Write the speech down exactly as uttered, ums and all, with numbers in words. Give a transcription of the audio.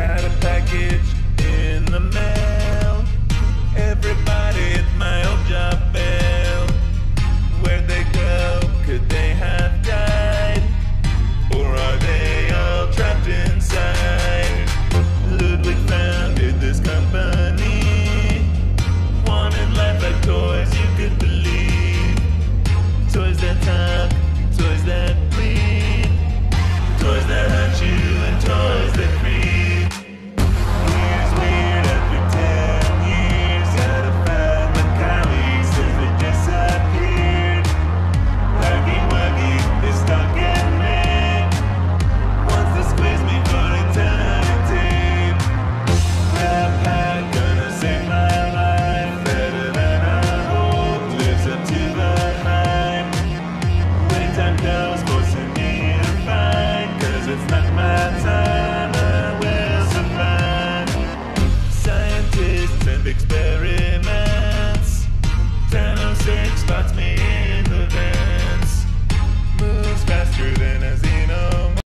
got a package in the mail. Everybody at my old job bailed. Where'd they go? Could they have died? Or are they all trapped inside? Ludwig founded this company. Wanted life like toys you could believe. Toys that talk, toys that bleed. Toys that hunt you and toys that creep. Here's weird after ten years. Gotta find my colleagues since they disappeared. Huggy Wuggy is stalking me. Wants to squeeze me for eternity. That pie gonna save my life. Better than I hope. Lives up to the hype. When time goes, forcing me to fight. Cause it's not